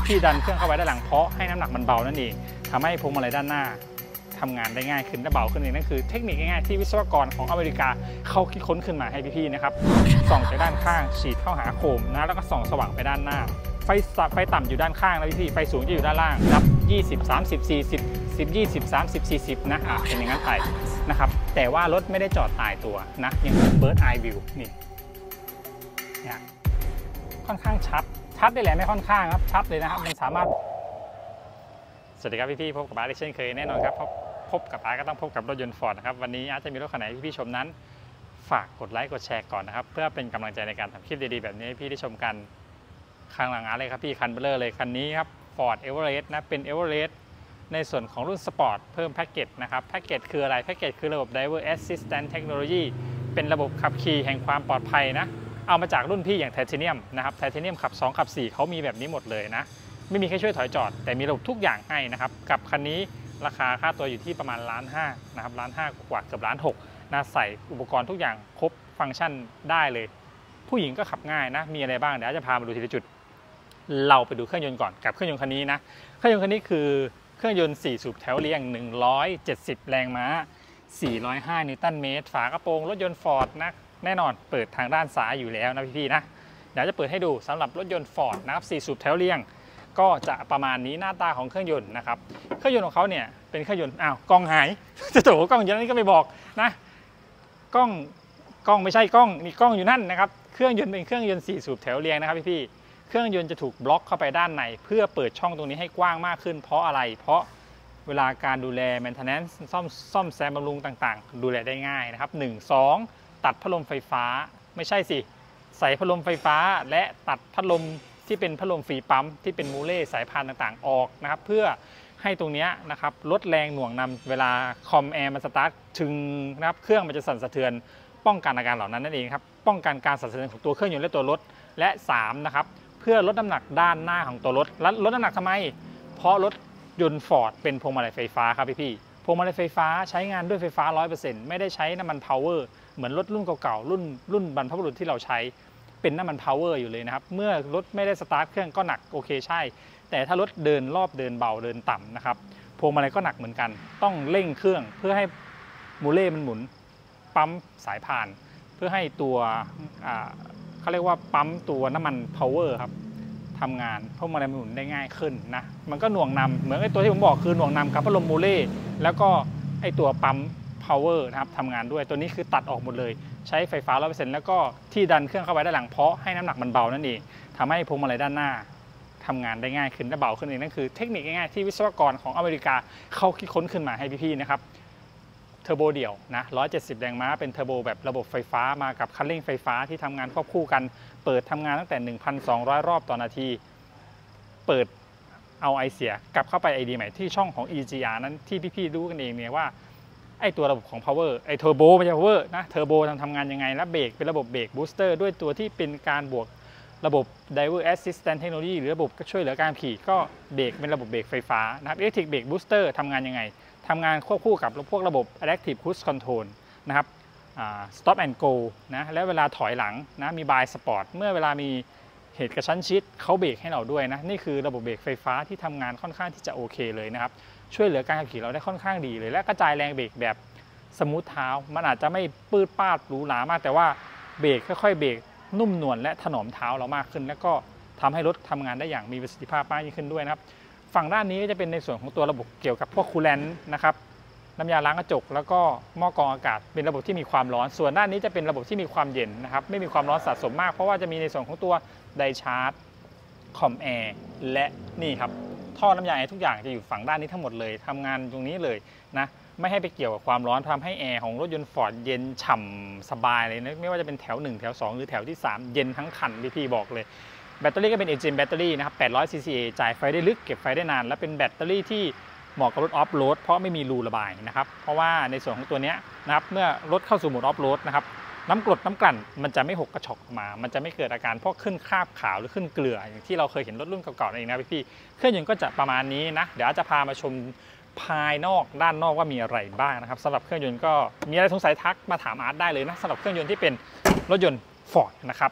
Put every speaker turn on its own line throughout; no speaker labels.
ที่ดันเครื่องเข้าไปด้านหลังเพราะให้น้ำหนักมันเบานั่นเองทำให้พวงมาลัยด้านหน้าทำงานได้ง่ายขึ้นและเบาขึ้นเองนั่นคือเทคนิคง่ายๆที่วิศวกรของอเมริกาเขาคิดค้นขึ้นมาให้พี่ๆนะครับส่องจากด้านข้างฉีดเข้าหาโคมนะแล้วก็ส่องสว่างไปด้านหน้าไฟต่ำอยู่ด้านข้างแล้วพี่ๆไฟสูงจะอยู่ด้านล่างนับ20 30 40 10 20 30 40นะเป็นอย่างนั้นไปนะครับแต่ว่ารถไม่ได้จอดตายตัวนะยังเป็น Bird Eye View นี่ค่อนข้างชัดได้แหละไม่ค่อนข้างครับชัดเลยนะครับมันสามารถสวัสดีครับพี่ๆพบกับอาร์ตเช่นเคยแน่นอนครับพบกับอาร์ตก็ต้องพบกับรถยนต์ฟอร์ดนะครับวันนี้อาร์ตจะมีรถคันไหนพี่ๆชมนั้นฝากกดไลค์กดแชร์ก่อนนะครับเพื่อเป็นกำลังใจในการทำคลิปดีๆแบบนี้ให้พี่ได้ชมกันข้างหลังอาร์ตเลยครับพี่คันเบลเลอร์เลยคันนี้ครับ Ford Everest นะเป็น Everest ในส่วนของรุ่นสปอร์ตเพิ่มแพ็กเกจนะครับแพ็กเกจคืออะไรแพ็กเกจคือระบบ Driver Assistance Technology เป็นระบบขับขี่แห่งความปลอดภัยนะเอามาจากรุ่นพี่อย่างไทเทเนียมนะครับไทเทเนียมขับ2ขับ4เขามีแบบนี้หมดเลยนะไม่มีแค่ช่วยถอยจอดแต่มีระบบทุกอย่างให้นะครับกับคันนี้ราคาค่าตัวอยู่ที่ประมาณ1.5 ล้านนะครับ1.5 ล้านกว่าเกือบ1.6 ล้านนะใส่อุปกรณ์ทุกอย่างครบฟังก์ชันได้เลยผู้หญิงก็ขับง่ายนะมีอะไรบ้างเดี๋ยวจะพามาดูทีละจุดเราไปดูเครื่องยนต์ก่อนกับเครื่องยนต์คันนี้นะเครื่องยนต์คันนี้คือเครื่องยนต์4สูบแถวเรียง170แรงม้า405นิวตันเมตรฝากระโปรงรถยนต์ฟอร์ดนะแน่นอนเปิดทางด้านซ้ายอยู่แล้วนะพี่ๆนะเดี๋ยวจะเปิดให้ดูสำหรับรถยนต์ฟอร์ดนะครับ4สูบแถวเรียงก็จะประมาณนี้หน้าตาของเครื่องยนต์นะครับเครื่องยนต์ของเขาเนี่ยเป็นเครื่องยนต์กล้องหายจะโถกล้องอยู่นั่นก็ไม่บอกนะกล้องไม่ใช่กล้องนี่กล้องอยู่นั่นนะครับเครื่องยนต์เป็นเครื่องยนต์4สูบแถวเรียงนะครับพี่ๆเครื่องยนต์จะถูกบล็อกเข้าไปด้านในเพื่อเปิดช่องตรงนี้ให้กว้างมากขึ้นเพราะอะไรเพราะเวลาการดูแล maintenance ซ่อมแซมบำรุงต่างๆดูแลได้ง่ายนะครับ1 2ตัดพัดลมไฟฟ้าไม่ใช่สิใส่พัดลมไฟฟ้าและตัดพัดลมที่เป็นพัดลมฟรีปั๊มที่เป็นมูเล่สายพานต่างๆออกนะครับเพื่อให้ตรงนี้นะครับลดแรงหน่วงนำเวลาคอมแอร์มันสตาร์ทถึงนะครับเครื่องมันจะสั่นสะเทือนป้องกันอาการเหล่านั้นนั่นเองครับป้องกันการสั่นสะเทือนของตัวเครื่องยนต์และตัวรถและ3นะครับเพื่อลดน้ำหนักด้านหน้าของตัวรถลดน้ำหนักทำไมเพราะรถยนต์ฟอร์ดเป็นพวงมาลัยไฟฟ้าครับพี่พวงมาลัยไฟฟ้าใช้งานด้วยไฟฟ้า 100% ไม่ได้ใช้น้ำมันพาวเวอร์เหมือนรถรุ่นเก่าๆรุ่นบรรพบุรุษที่เราใช้เป็นน้ำมันพาวเวอร์อยู่เลยนะครับเมื่อรถไม่ได้สตาร์ทเครื่องก็หนักโอเคใช่แต่ถ้ารถเดินรอบเดินเบาเดินต่ำนะครับพวงมาลัยก็หนักเหมือนกันต้องเร่งเครื่องเพื่อให้มูเล่มันหมุนปั๊มสายพานเพื่อให้ตัวเขาเรียกว่าปั๊มตัวน้ำมันพาวเวอร์ครับทำงานพวงมาลัยหมุนได้ง่ายขึ้นนะมันก็หน่วงนำเหมือนไอ้ตัวที่ผมบอกคือหน่วงนำกับพัดลมมูเล่แล้วก็ไอ้ตัวปั๊มพาวเวอร์นะครับทำงานด้วยตัวนี้คือตัดออกหมดเลยใช้ไฟฟ้า 100% แล้วก็ที่ดันเครื่องเข้าไปด้านหลังเพราะให้น้ำหนักมันเบานั่นเองทำให้พวงมาลัยด้านหน้าทำงานได้ง่ายขึ้นและเบาขึ้นเองนั่นคือเทคนิคง่ายๆที่วิศวกรของอเมริกาเขาคิดค้นขึ้นมาให้พี่ๆนะครับเทอร์โบเดี่ยวนะ170แรงม้าเป็นเทอร์โบแบบระบบไฟฟ้ามากับคันเร่งไฟฟ้าที่ทำงานควบคู่กันเปิดทำงานตั้งแต่ 1,200 รอบต่อนาทีเปิดเอาไอเสียกลับเข้าไปไอดีใหม่ที่ช่องของ EGR นั้นที่พี่ๆรู้กันเองเนี่ยว่าไอตัวระบบของ power ไอเทอร์โบไม่ใช่ power นะเทอร์โบทำงานยังไงและเบรกเป็นระบบเบรกบูสเตอร์ด้วยตัวที่เป็นการบวกระบบ Driver Assistance Technology หรือระบบช่วยเหลือการขี่ก็เบรกเป็นระบบเบรกไฟฟ้านะครับ Electric Brake Booster ทำงานยังไงทำงานควบคู่กับพวกระบบ Adaptive Cruise Control นะครับ Stop and Go นะและเวลาถอยหลังนะมี By Sport เมื่อเวลามีเหตุกระชั้นชิดเขาเบรกให้เราด้วยนะนี่คือระบบเบรกไฟฟ้าที่ทำงานค่อนข้างที่จะโอเคเลยนะครับช่วยเหลือการขับขี่เราได้ค่อนข้างดีเลยและกระจายแรงเบรกแบบสมูทเท้ามันอาจจะไม่ปื้ดป้าดหรูหรามากแต่ว่าเบรกค่อยๆเบรกนุ่มนวลและถนอมเท้าเรามากขึ้นแล้วก็ทำให้รถทำงานได้อย่างมีประสิทธิภาพมากยิ่งขึ้นด้วยนะครับฝั่งด้านนี้จะเป็นในส่วนของตัวระบบเกี่ยวกับพวกคูลแลนต์นะครับน้ำยาล้างกระจกแล้วก็หม้อกรองอากาศเป็นระบบที่มีความร้อนส่วนด้านนี้จะเป็นระบบที่มีความเย็นนะครับไม่มีความร้อนสะสมมากเพราะว่าจะมีในส่วนของตัวไดชาร์จคอมแอร์และนี่ครับท่อน้ำยาแอร์ทุกอย่างจะอยู่ฝั่งด้านนี้ทั้งหมดเลยทำงานตรงนี้เลยนะไม่ให้ไปเกี่ยวกับความร้อนทำให้แอร์ของรถยนต์ฟอร์ดเย็นฉ่ำสบายเลยนะไม่ว่าจะเป็นแถว1แถว2หรือแถวที่3เย็นทั้งคันพี่บอกเลยแบตเตอรี่ก็เป็น Engine แบตเตอรี่นะครับ800 cca จ่ายไฟได้ลึกเก็บไฟได้นานและเป็นแบตเตอรี่ที่เหมาะกับรถออฟโรดเพราะไม่มีรูระบายนะครับเพราะว่าในส่วนของตัวนี้นะครับเมื่อรถเข้าสู่โหมดออฟโรดนะครับน้ำกรดน้ำกลั่นมันจะไม่หกกระชอกมามันจะไม่เกิดอาการพวกขึ้นคราบขาวหรือขึ้นเกลืออย่างที่เราเคยเห็นรถรุ่นเก่าๆเองนะพี่เครื่องยนต์ก็จะประมาณนี้นะเดี๋ยวจะพามาชมภายนอกด้านนอกว่ามีอะไรบ้างนะครับสำหรับเครื่องยนต์ก็มีอะไรสงสัยทักมาถามอาร์ตได้เลยนะสำหรับเครื่องยนต์ที่เป็นรถยนต์ฟอร์ดนะครับ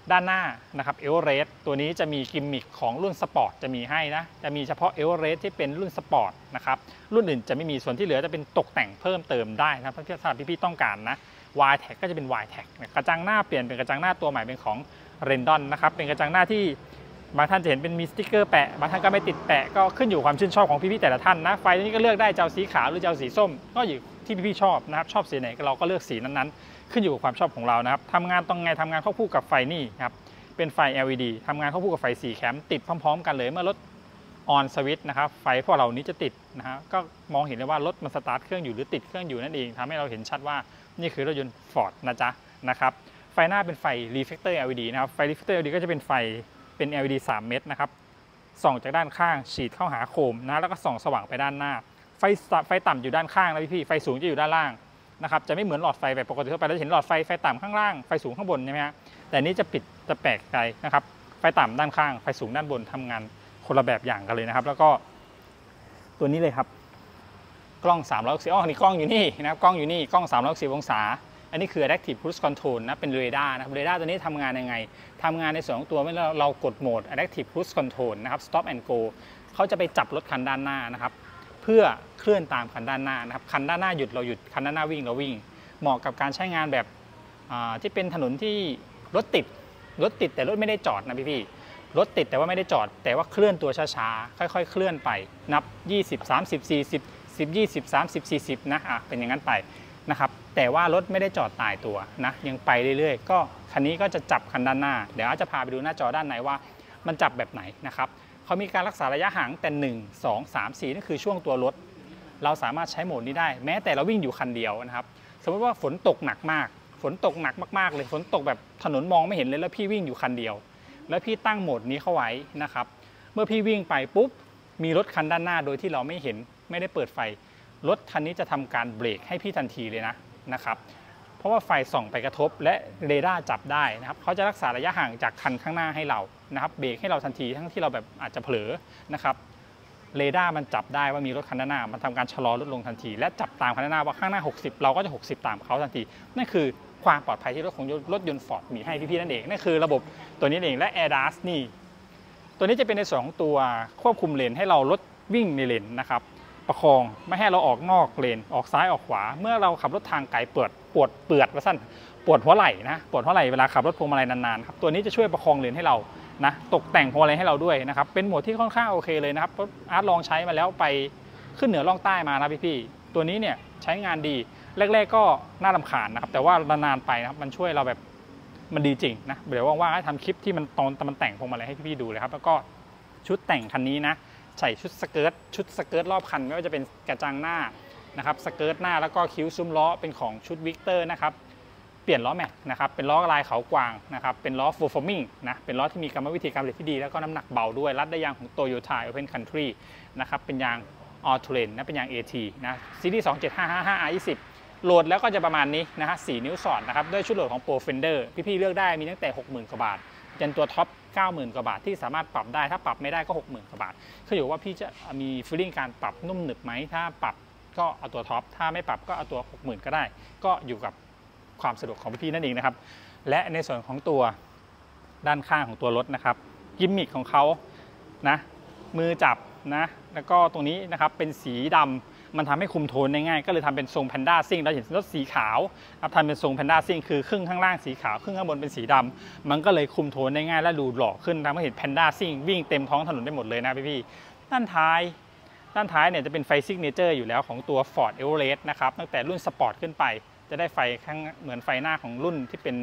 ด้านหน้านะครับเอเวอเรสต์ตัวนี้จะมีกิมมิคของรุ่นสปอร์ตจะมีให้นะจะมีเฉพาะเอเวอเรสต์ที่เป็นรุ่นสปอร์ตนะครับรุ่นอื่นจะไม่มีส่วนที่เหลือจะเป็นตกแต่งเพิ่มเติมได้นะครับถ้าพี่ต้องการนะ Y-Tech ก็จะเป็น Y-Tech กระจังหน้าเปลี่ยนเป็นกระจังหน้าตัวใหม่เป็นของ Rendon นะครับเป็นกระจังหน้าที่บางท่านจะเห็นเป็นมีสติ๊กเกอร์แปะบางท่านก็ไม่ติดแปะก็ขึ้นอยู่ความชื่นชอบของพี่แต่ละท่านนะไฟนี้ก็เลือกได้จะเอาสีขาวหรือจะเอาสีส้มก็อยู่ที่พี่ชอบนะครับชอบสีไหนเราก็เลือกสีนั้นๆขึ้นอยู่กับความชอบของเรานะครับทำงานต้องไงทำงานควบคู่กับไฟนี่ครับเป็นไฟ LED ทำงานควบคู่กับไฟ4แคมติดพร้อมๆกันเลยเมื่อรถออนสวิตช์นะครับไฟพวกเหล่านี้จะติดนะฮะก็มองเห็นได้ว่ารถมันสตาร์ทเครื่องอยู่หรือติดเครื่องอยู่นั่นเองทำให้เราเห็นชัดว่านี่คือรถยนต์ Ford นะจ๊ะนะครับไฟหน้าเป็นไฟ Reflector LED นะครับไฟ Reflector LED ก็จะเป็นไฟเป็น LED 3 เม็ดนะครับส่องจากด้านข้างฉีดเข้าหาโคมนะแล้วก็ส่องสว่างไปด้านหน้าไฟต่ำอยู่ด้านข้างนะพี่ไฟสูงจะอยู่ด้านล่างนะครับจะไม่เหมือนหลอดไฟแบบปกติทั่วไปเราเห็นหลอดไฟต่ำข้างล่างไฟสูงข้างบนใช่ไหมฮะแต่นี้จะแปลกใจนะครับไฟต่ำด้านข้างไฟสูงด้านบนทำงานคนละแบบอย่างกันเลยนะครับแล้วก็ตัวนี้เลยครับกล้อง360นี่กล้องอยู่นี่นะครับกล้องอยู่นี่กล้อง360องศาอันนี้คือ Adaptive Cruise Control นะเป็นเรดาร์นะครับเรดาร์ตัวนี้ทำงานยังไงทำงานในส่วนของตัวเมื่อเรากดโหมด Adaptive Cruise Control นะครับ Stop and Go เขาจะไปจับรถคันด้านหน้านะครับเพื่อเคลื่อนตามคันด้านหน้านะครับคันด้านหน้าหยุดเราหยุดคันด้านหน้าวิ่งเราวิ่งเหมาะกับการใช้งานแบบที่เป็นถนนที่รถติดแต่รถไม่ได้จอดนะพี่รถติดแต่ว่าไม่ได้จอดแต่ว่าเคลื่อนตัวช้าๆค่อยๆเคลื่อนไปนับ20 30 40 10 20 30 40นะเป็นอย่างนั้นไปนะครับแต่ว่ารถไม่ได้จอดตายตัวนะยังไปเรื่อยๆก็คันนี้ก็จะจับคันด้านหน้าเดี๋ยวจะพาไปดูหน้าจอด้านในว่ามันจับแบบไหนนะครับเขามีการรักษาระยะห่างแต่1 2 3 4นั่นคือช่วงตัวรถเราสามารถใช้โหมดนี้ได้แม้แต่เราวิ่งอยู่คันเดียวนะครับสมมติว่าฝนตกหนักมากฝนตกหนักมากๆเลยฝนตกแบบถนนมองไม่เห็นเลยแล้วพี่วิ่งอยู่คันเดียวแล้วพี่ตั้งโหมดนี้เข้าไว้นะครับเมื่อพี่วิ่งไปปุ๊บมีรถคันด้านหน้าโดยที่เราไม่เห็นไม่ได้เปิดไฟรถคันนี้จะทำการเบรกให้พี่ทันทีเลยนะครับเพราะว่าไฟส่องไปกระทบและเรดาร์จับได้นะครับเขาจะรักษาระยะห่างจากคันข้างหน้าให้เรานะครับเบรกให้เราทันทีทั้งที่เราแบบอาจจะเผลอนะครับเรดาร์มันจับได้ว่ามีรถคันด้านหน้ามันทำการชะลอรถลงทันทีและจับตามคันด้านหน้าว่าข้างหน้า60เราก็จะ60ตามเขาทันทีนั่นคือความปลอดภัยที่รถยนต์ Ford มีให้พี่ๆนั่นเองนั่นคือระบบตัวนี้เองและ ADAS นี่ตัวนี้จะเป็นในส่วนของตัวควบคุมเลนให้เรารถวิ่งในเลนนะครับประคองไม่ให้เราออกนอกเลนออกซ้ายออกขวาเมื่อเราขับรถทางไกลปวดว่าสั้นปวดหัวไหล่นะปวดหัวไหล่เวลาขับรถพวงมาลัยนานๆครับตัวนี้จะช่วยประคองเลนให้เรานะตกแต่งพวงมาลัยให้เราด้วยนะครับเป็นโหมดที่ค่อนข้างโอเคเลยนะครับอาร์ตลองใช้มาแล้วไปขึ้นเหนือล่องใต้มานะพี่ๆตัวนี้เนี่ยใช้งานดีแรกๆก็น่ารำคาญนะครับแต่ว่านานๆไปนะครับมันช่วยเราแบบมันดีจริงนะเดี๋ยวว่างๆให้ทำคลิปที่มันแต่งพวงมาลัยให้พี่ๆดูเลยครับแล้วก็ชุดแต่งคันนี้นะใส่ชุดสเกิร์ตรอบคันไม่ว่าจะเป็นกระจังหน้านะครับสเกิร์ตหน้าแล้วก็คิ้วซุ้มล้อเป็นของชุดวิกเตอร์นะครับเปลี่ยนล้อแม็กนะครับเป็นล้อลายเขากวางนะครับเป็นล้อฟูลฟอร์มิงนะเป็นล้อที่มีกรรมวิธีการผลิตที่ดีแล้วก็น้ำหนักเบาด้วยรัดได้ยางของ Toyota Open Country นะครับเป็นยางAll Terrainนะเป็นยาง AT นะซีรีส์ 27555 R20 โหลดแล้วก็จะประมาณนี้นะฮะ4 นิ้วสอดนะครับด้วยชุดโหลดของ Pro Fender พี่ๆเลือกได้มีตั้งแต่ 60,000 กว่าบาทจนตัวท็อป 90,000 กว่าบาทที่สามารถปรับได้ถ้าปรับไม่ได้ก็ 60,000 กว่าบาทคืออยู่ว่าพี่จะมีฟีลลิ่งการปรับนุ่มหนึบไหมถ้าปรับก็เอาตัวท็อปถ้าไม่ปรับก็เอาตัว 60,000 ก็ได้ก็อยู่กับความสะดวกของพี่ๆนั่นเองนะครับและในส่วนของตัวด้านข้างของตัวรถนะครับกิมมิคของเขานะมือจับนะแล้วก็ตรงนี้นะครับเป็นสีดำมันทำให้คุมโทนได้ง่ายก็เลยทำเป็นทรงแพนด้าซิ่งเราเห็นรถสีขาวทำเป็นทรงแพนด้าซิ่งคือครึ่งข้างล่างสีขาวครึ่งข้างบนเป็นสีดำมันก็เลยคุมโทนได้ง่ายและดูหล่อขึ้นทำให้เห็นแพนด้าซิ่งวิ่งเต็มท้องถนนได้หมดเลยนะพี่ๆด้านท้ายเนี่ยจะเป็นไฟซิกเนเจอร์อยู่แล้วของตัว Ford Everest นะครับตั้งแต่รุ่นสปอร์ตขึ้นไปจะได้ไฟข้างเหมือนไฟหน้าของรุ่นที่เป็น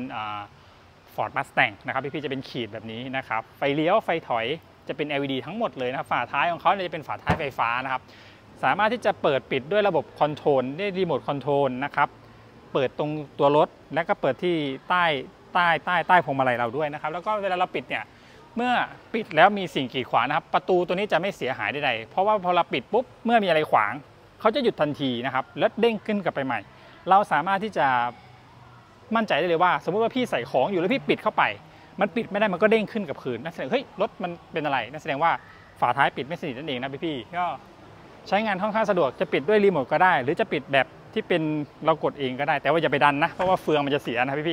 Ford Mustang นะครับพี่ๆจะเป็นขีดแบบนี้นะครับไฟเลี้ยวไฟถอยจะเป็น LED ทั้งหมดเลยนะครับฝาท้ายของเขาจะเป็นฝาท้ายไฟฟ้านะครับสามารถที่จะเปิดปิดด้วยระบบคอนโทรลได้รีโมทคอนโทรลนะครับเปิดตรงตัวรถและก็เปิดที่ใต้พวงมาลัยเราด้วยนะครับแล้วก็เวลาเราปิดเนี่ยเมื่อปิดแล้วมีสิ่งกีดขวางนะครับประตูตัวนี้จะไม่เสียหายใดๆเพราะว่าพอเราปิดปุ๊บเมื่อมีอะไรขวางเขาจะหยุดทันทีนะครับแล้วเด้งขึ้นกลับไปใหม่เราสามารถที่จะมั่นใจได้เลยว่าสมมุติว่าพี่ใส่ของอยู่แล้วพี่ปิดเข้าไปมันปิดไม่ได้มันก็เด้งขึ้นกับคืนนั่นแสดงเฮ้ยรถมันเป็นอะไรนั่นแสดงว่าฝาท้ายปิดไม่สนิทนั่นเองนะพี่ๆก็ใช้งานค่อนข้างสะดวกจะปิดด้วยรีโมทก็ได้หรือจะปิดแบบที่เป็นเรากดเองก็ได้แต่ว่าอย่าไปดันนะเพราะว่าเฟืองมันจะเสียนะพี่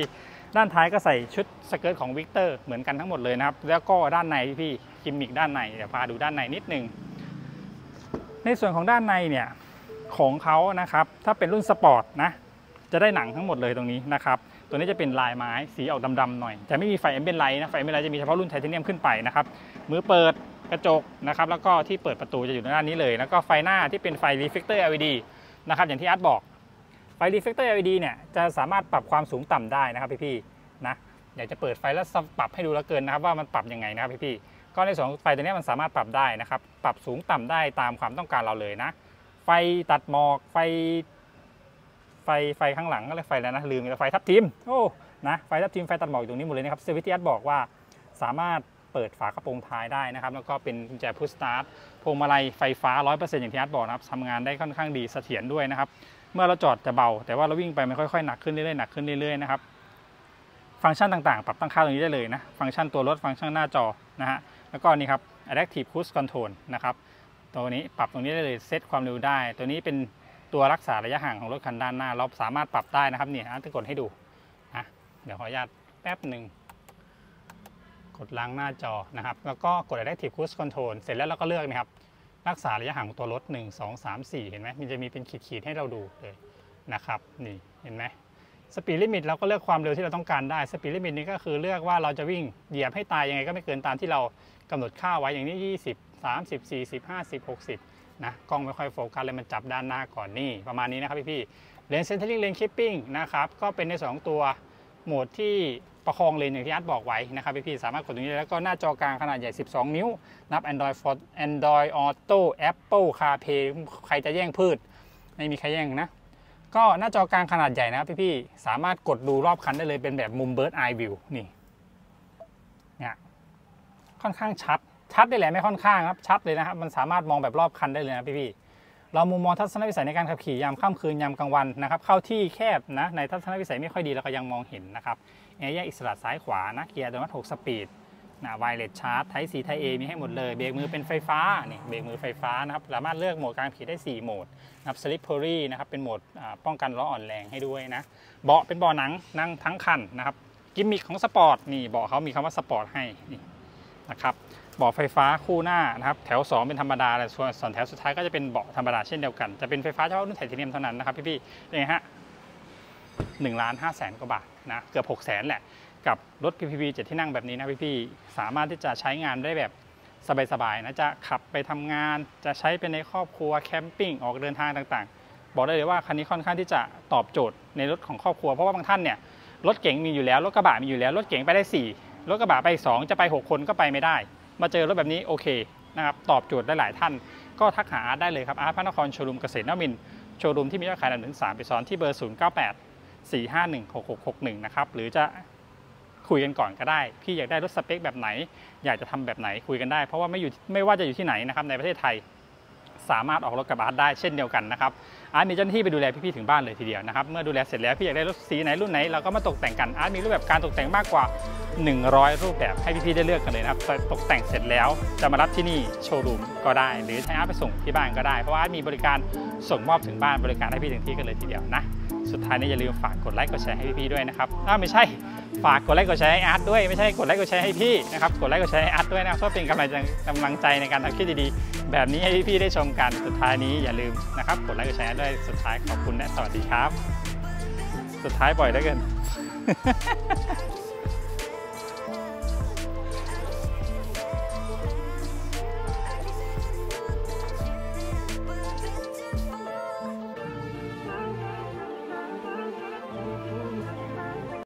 ด้านท้ายก็ใส่ชุดสเกิร์ตของวิกเตอร์เหมือนกันทั้งหมดเลยนะครับแล้วก็ด้านในพี่กิมมิคด้านในเดี๋ยวพาดูด้านในนิดนึงในส่วนของด้านในเนี่ยของเขานะครับถ้าเป็นรุ่นสปอร์ตนะจะได้หนังทั้งหมดเลยตรงนี้นะครับตัวนี้จะเป็นลายไม้สีออกดำๆหน่อยจะไม่มีไฟแอมเบียนไลท์นะไฟแอมเบียนไลท์จะมีเฉพาะรุ่นไทเทเนียมขึ้นไปนะครับมือเปิดกระจกนะครับแล้วก็ที่เปิดประตูจะอยู่ด้านนี้เลยแล้วก็ไฟหน้าที่เป็นไฟรีเฟลคเตอร์ LED นะครับอย่างที่อาร์ตบอกไฟรีเฟลคเตอร์ LED เนี่ยจะสามารถปรับความสูงต่ำได้นะครับพี่ๆนะอยากจะเปิดไฟแล้วปรับให้ดูแล้วเกินนะครับว่ามันปรับยังไงนะครับพี่ๆก็ในส่วนของไฟตัวนี้มันสามารถปรับได้นะครับปรับสูงต่ำได้ตามความต้องการเราเลยนะไฟตัดหมอกไฟข้างหลังก็เลยไฟแล้วนะลืมไฟทับทิมโอ้นะไฟทับทิมไฟตัดหมอกอยู่ตรงนี้หมดเลยนะครับเซอร์วิสที่อาร์ตบอกว่าสามารถเปิดฝากระโปรงท้ายได้นะครับแล้วก็เป็นกุญแจพุชสตาร์ทพวงมาลัยไฟฟ้า 100% อย่างที่อาร์ตบอกนะครับทำงานได้ค่อนข้างดีเสถียรด้วยนะครับเมื่อเราจอดจะเบาแต่ว่าเราวิ่งไปมันค่อยๆหนักขึ้นเรื่อยๆหนักขึ้นเรื่อยๆนะครับฟังก์ชันต่างๆปรับตั้งค่าตรงนี้ได้เลยนะฟังก์ชันตัวรถฟังก์ชันหน้าจอนะฮะแล้วก็นี่ครับ Adaptive Cruise Control นะครับตัวนี้ปรับตรงนี้ได้เลยเซตความเร็วได้ตัวนี้เป็นตัวรักษาระยะห่างของรถคันด้านหน้าเราสามารถปรับได้นะครับเนี่ยอาร์ตจะกดให้ดูนะเดี๋ยวขออนุญาตแป๊บหนึ่งกดล้างหน้าจอนะครับแล้วก็กด Adaptive Cruise Control เสร็จแล้วเราก็เลือกนะครับรักษาระยะห่างของตัวรถ1 2 3 4เห็นไหมมันจะมีเป็นขีดๆให้เราดูเลยนะครับนี่เห็นไหมสปีดลิมิตเราก็เลือกความเร็วที่เราต้องการได้สปีดลิมิตนี้ก็คือเลือกว่าเราจะวิ่งเหยียบให้ตายยังไงก็ไม่เกินตามที่เรากำหนดค่าไว้อย่างนี้20 30 40 50 60นะกล้องไม่ค่อยโฟกัสเลยมันจับด้านหน้าก่อนนี่ประมาณนี้นะครับพี่ๆเลนเซนเทอร์ลิงเลนคิปปิ้งนะครับก็เป็นใน2ตัวโหมดที่ประคองเลนอย่างที่อาร์ตบอกไว้นะครับพี่ๆสามารถกดตรงนี้แล้วก็หน้าจอกลางขนาดใหญ่12 นิ้วนับ Android Auto Apple CarPlay ใครจะแย่งพืชไม่มีใครแย่งนะก็หน้าจอกลางขนาดใหญ่นะครับพี่ๆสามารถกดดูรอบคันได้เลยเป็นแบบมุม Bird Eye View นี่เนี่ยค่อนข้างชัดได้แหละไม่ค่อนข้างครับชัดเลยนะครับมันสามารถมองแบบรอบคันได้เลยนะพี่ๆเรามุมมองทัศนวิสัยในการขับขี่ยามค่ำคืนยามกลางวันนะครับเข้าที่แคบนะในทัศนวิสัยไม่ค่อยดีเราก็ยังมองเห็นนะครับแอร์แยกอิสระซ้ายขวานะเกียร์อัตโนมัติ6 สปีดนะไวเลสชาร์จไทป์ C ไทป์ A มีให้หมดเลยเบรกมือเป็นไฟฟ้านี่เบรกมือไฟฟ้านะครับสามารถเลือกโหมดการขี่ได้4โหมดนะครับ Slippery นะครับเป็นโหมดป้องกันล้ออ่อนแรงให้ด้วยนะเบาะเป็นเบาะหนังนั่งทั้งคันนะครับกิมมิคของสปอร์ตนี่เบาะเขามีคำว่าสปอร์ตให้นี่นะครับเบาะไฟฟ้าคู่หน้านะครับแถว2เป็นธรรมดาแต่ส่วนแถวสุดท้ายก็จะเป็นเบาะธรรมดาเช่นเดียวกันจะเป็นไฟฟ้าเฉพาะรุ่นไทเทเนียมเท่านั้นนะครับพี่ๆนี่ฮะ1,500,000 กว่าบาทนะเกือบ600,000แหละกับรถ PPV 7 ที่นั่งแบบนี้นะพี่ๆสามารถที่จะใช้งานได้แบบสบายๆนะจะขับไปทำงานจะใช้เป็นในครอบครัวแคมปิ้งออกเดินทางต่างๆบอกได้เลยว่าคันนี้ค่อนข้างที่จะตอบโจทย์ในรถของครอบครัวเพราะว่าบางท่านเนี่ยรถเก๋งมีอยู่แล้วรถกระบะมีอยู่แล้วรถเก๋งไปได้4รถกระบะไป2จะไป6คนก็ไปไม่ได้มาเจอรถแบบนี้โอเคนะครับตอบโจทย์ได้หลายท่านก็ทักหาอาร์ตได้เลยครับอาร์ตพระนครโชว์รูมเกษตรนวมินทร์โชว์รูมที่มียอดขายถึง3 ปีซ้อนที่เบอร์0984516661นะครับหรือจะคุยกันก่อนก็ได้พี่อยากได้รถสเปคแบบไหนอยากจะทำแบบไหนคุยกันได้เพราะว่าไม่ว่าจะอยู่ที่ไหนนะครับในประเทศไทยสามารถออกรถกับอาร์ตได้เช่นเดียวกันนะครับอาร์ตมีเจ้าหน้าที่ไปดูแลพี่ๆถึงบ้านเลยทีเดียวนะครับเมื่อดูแลเสร็จแล้วพี่อยากได้รถสีไหนรุ่นไหนเราก็มาตกแต่งกันอาร์ตมีรูปแบบการตกแต่งมากกว่า100รูปแบบให้พี่ๆได้เลือกกันเลยนะครับตกแต่งเสร็จแล้วจะมารับที่นี่โชว์รูมก็ได้หรือให้อาร์ตไปส่งที่บ้านก็ได้เพราะว่าอาร์ตมีบริการส่งมอบถึงบ้านบริการให้พี่ถึงที่กันเลยทีเดียวนะสุดท้ายนี้อย่าลืมฝากกดไลค์กดแชร์ให้พี่ๆด้วยนะครับไม่ใช่ฝากกดไลค์กดแชร์ให้อาร์ตด้วยไม่ใช่กดไลค์กดแชร์ให้พี่นะครับกดไลค์กดแชร์ให้อาร์ตด้วยนะเพื่อเป็นกำลังใจในการทำคลิปดีๆแบบนี้ให้พี่ๆได้ชมกันสุดท้ายนี้อย่าลืมนะครับกดไลค์กดแชร์ด้วยสุดท้ายขอบคุณและสวัสดีครับสุดท้ายบ่อยเหลือเกิน